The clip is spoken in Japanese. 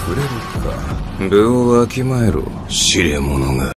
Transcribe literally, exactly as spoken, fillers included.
触れるか。分をわきまえろ、知れ者が。